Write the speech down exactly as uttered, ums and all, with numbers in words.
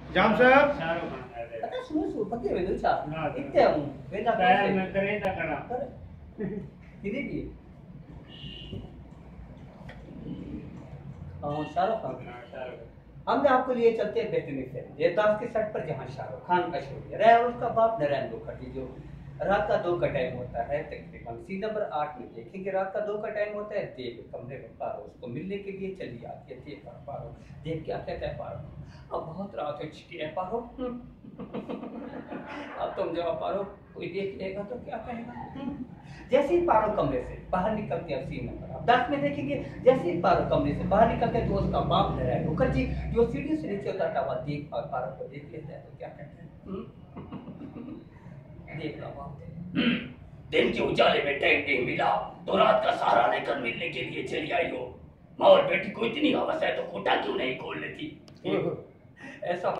जाम साहब शाहरुख खान है Kata semua suruh pakai benda cak. Nah, Kita yang benda saya apa? mengenai tak kena Ini dia. और शाहरुख खान हमने आपको लिए चलते हैं बेहतरीन फिल्म देवदास के सेट पर जहाँ शाहरुख खान का शो रहा और उसका बाप नारायण मुखर्जी जो रात का दो का टाइम होता है तकरीबन सीन नंबर आठ में देखेंगे रात का दो का टाइम होता है देव कमरे में पारो उसको मिलने के लिए चली आती है देव पारो देव क्या कहता है पारो अब बहुत रात है छिटी है पारो अब तुम जवाब पारो कोई देख लेगा तो क्या कहेगा जैसे ही पारो कमरे से बाहर निकलते हैं सीन नंबर अब दस में देखेंगे जैसे ही पारो कमरे से बाहर निकलते हैं तो उसका बाप नारायण मुखर्जी जो सीढ़ी से नीचे उतरता हुआ देख और पारो को देख लेता है तो क्या कहते हैं देख रहा हूँ दिन के उजाले में टाइम नहीं मिला तो रात का सहारा लेकर मिलने के लिए चली आई हो। माँ और बेटी को इतनी हवस है तो कोटा क्यों नहीं खोल लेती? ऐसा